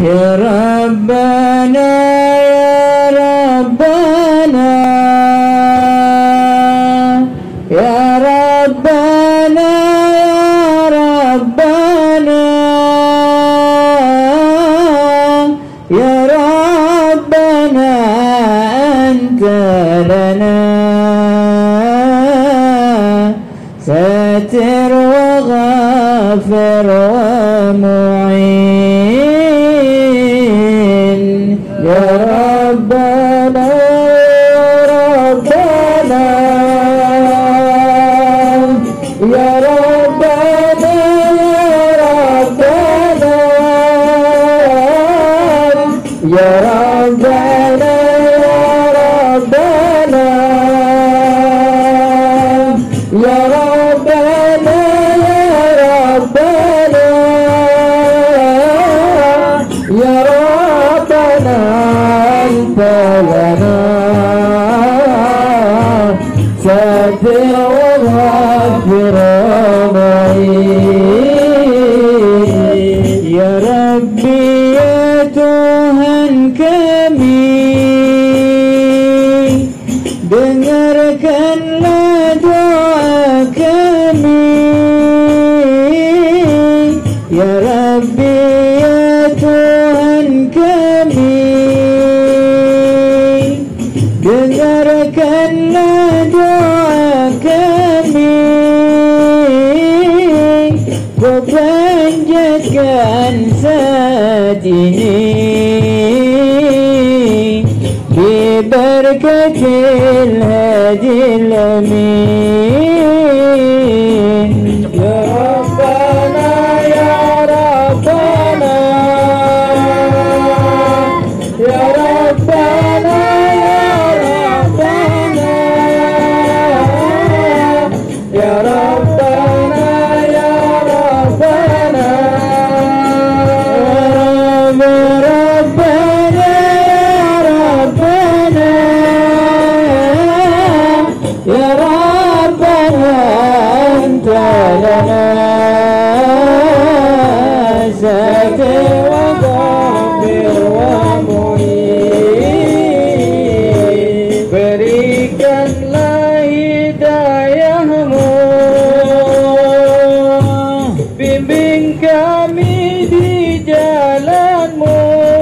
Ya Rabbana ya Rabbana ya Rabbana ya Rabbana ya Rabbana anta lana satir wa ghafir wa mu'in ya Rabbana ya Rabbana ya Rabbana ya Rabbana ya Rabbana anta lana satir wa ghafir wa mu'in ya Rabbi ya Tuhan kami, dengarkanlah doa kami. Ya Rabbi ya Tuhan kami, dengarkanlah doa kami. Kau panjatkan saat ini biberkatil hadil amin. Ya Rabbana ya Rabbana ya Rabbana ya Rabbana ya Rabbana ya Rabbana anta lana satir wa ghafir wa mu'in. Berikanlah hidayahmu, bimbing kami di jalanmu,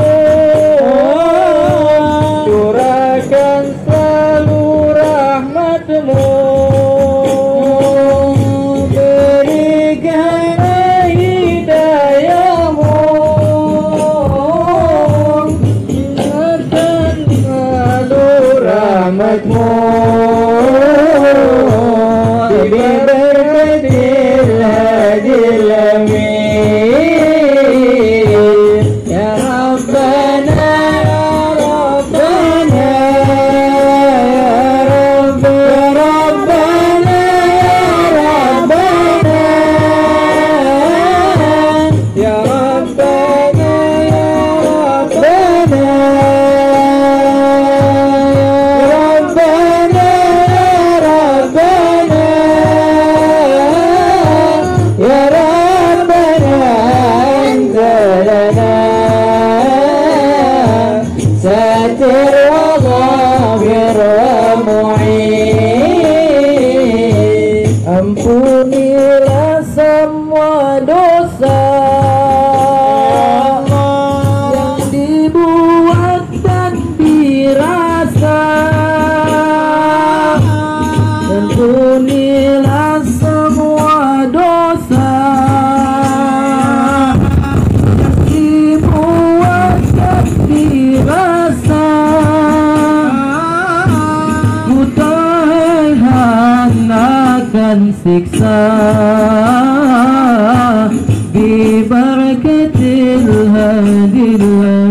curahkan selalu rahmatmu. Berikanlah hidayahmu, curahkan selalu rahmatmu. Biberkatil hadil amin. Ya Rabbana ya Rabbana ya Rabbana ya Rabbana anta lana satir wa ghafir wa mu'in. Ampunilah semua dosa yang dibuat dan dirasa, ampunilah semua dosa yang dibuat dan dirasa. Ku tahan akan siksa biberkatil hadil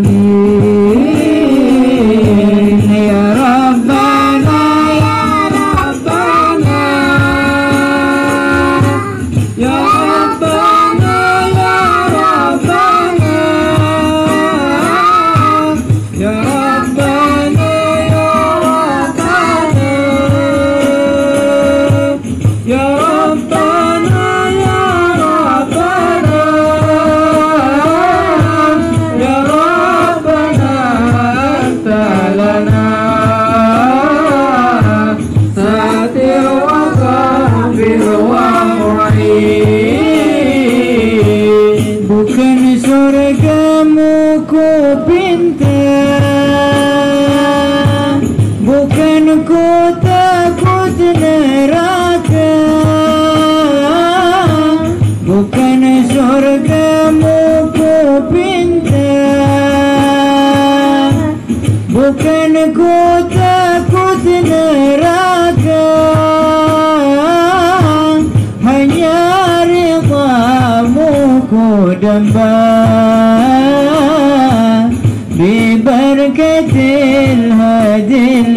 amin. Ya Rabbana ya Rabbana ya Rabbana ya Rabbana ya Rabbana ya Rabbana ya Rabbana ya Rabbana ya Rabbana surgamu ku pinta, bukan ku takut neraka. Bukan surgamu ku pinta, bukan ku takut neraka. Hanya ridhamu ku damba, biberkatil hadil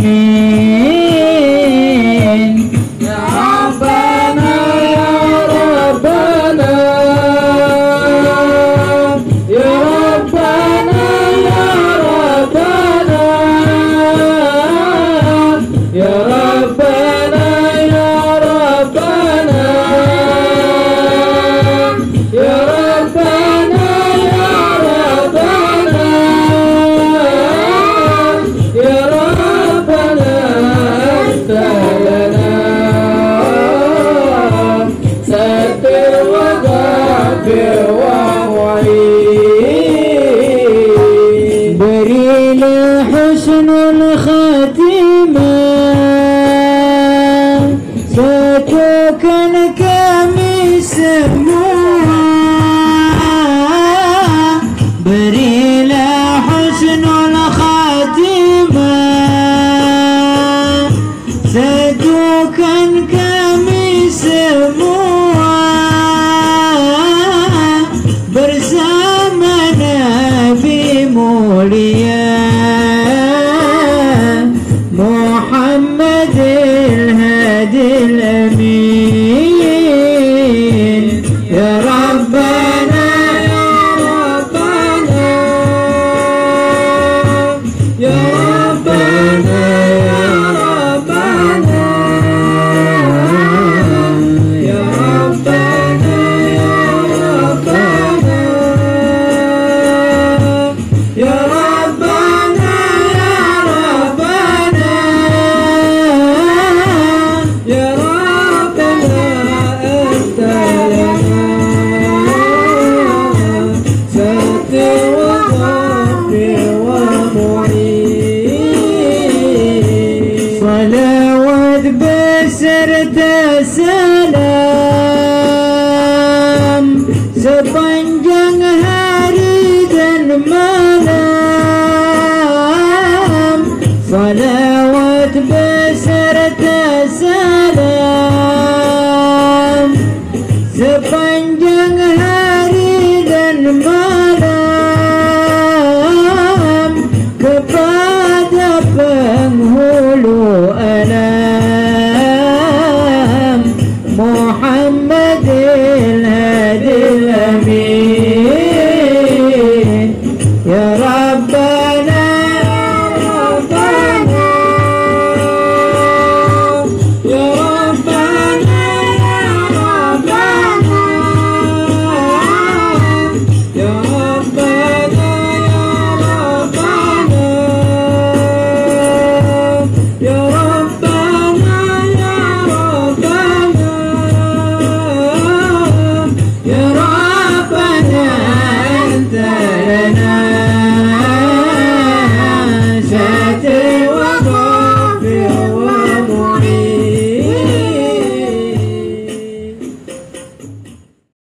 amin. Ya Rabbana ya Rabbana, ya Rabbana ya Rabbana, ya Rabbana ya Rabbana, ya Rabbana ya Rabbana, ya Rabbana anta lana satir wa ghafir wa mu'in. Berilah husnul khatimah, satukan kami semua. Berilah husnul khatimah, satukan kami semua. Bersama Nabi mulia Muhammadil hadil amin. Ya Rabbana ya Rabbana, ya Rabbana ya Rabbana, ya Rabbana ya Rabbana, ya Rabbana ya Rabbana, ya Rabbana anta lana satir wa ghafir wa mu'in. Salawat beserta salam sepanjang hari dan malam. Salawat beserta salam sepanjang hari dan malam kepada penghulu alam Muhammadil hadil amin. Ya Rabbana ya Rabbana, ya Rabbana ya Rabbana, ya Rabbana ya Rabbana, ya Rabbana ya Rabbana, ya Rabbana anta lana